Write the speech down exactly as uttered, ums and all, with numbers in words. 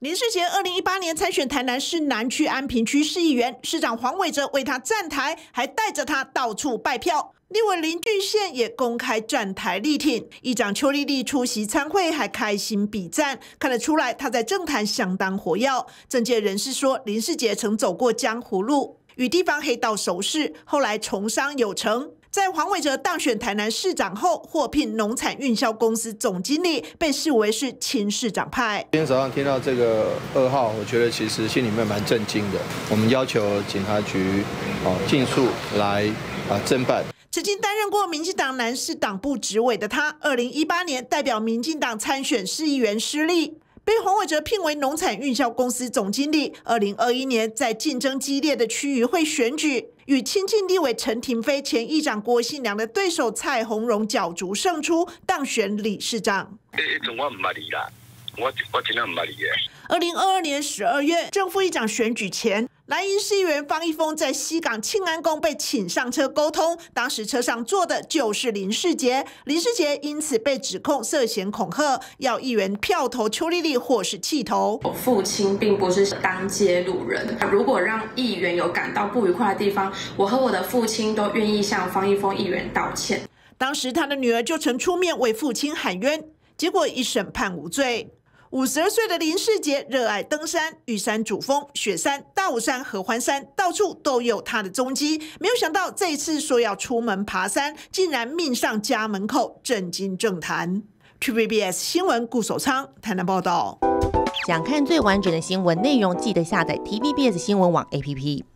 林世杰二零一八年参选台南市南区安平区市议员，市长黄伟哲为他站台，还带着他到处拜票。立委林俊宪也公开站台力挺，议长邱丽丽出席参会，还开心比赞，看得出来他在政坛相当活跃。政界人士说，林世杰曾走过江湖路，与地方黑道熟识，后来从商有成。在黄伟哲当选台南市长后，获聘农产运销公司总经理，被视为是亲市长派。 今天早上听到这个噩耗，我觉得其实心里面蛮震惊的。我们要求警察局哦尽速来啊侦办。 曾经担任过民进党南市党部执委的他，二零一八年代表民进党参选市议员失利，被黄伟哲聘为农产运销公司总经理。二零二一年在竞争激烈的区域会选举，与亲近立委陈亭妃、前议长郭信良的对手蔡洪荣角逐胜出，当选理事长。 迄阵我唔捌你啦，我我真正唔捌你嘅。 二零二二年十二月，正副议长选举前，蓝营市议员方一峰在西港庆安宫被请上车沟通，当时车上坐的就是林世杰，林世杰因此被指控涉嫌恐吓，要议员票投邱丽丽或是弃投。 我父亲并不是当街路人，如果让议员有感到不愉快的地方，我和我的父亲都愿意向方一峰议员道歉。 当时他的女儿就曾出面为父亲喊冤，结果一审判无罪。五十二岁的林世杰热爱登山，玉山主峰、雪山、大武山、合欢山，到处都有他的踪迹。没有想到这一次说要出门爬山，竟然命上家门口，震惊政坛。T V B S 新闻顾守昌台南报道。 想看最完整的新闻内容，记得下载 T V B S 新闻网 A P P。